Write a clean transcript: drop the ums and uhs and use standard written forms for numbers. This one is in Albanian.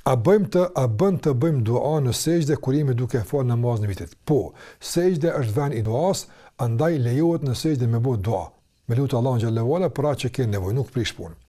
A bën të bëjmë dua në sejdë kur jemi duke fal namazin e vitit? Po, sejdë është vend i duas, andaj lejohet në sejdë me bëu dua. Me lutë Allahun xhallahu ala për atë që ke nevojë, nuk prish punë.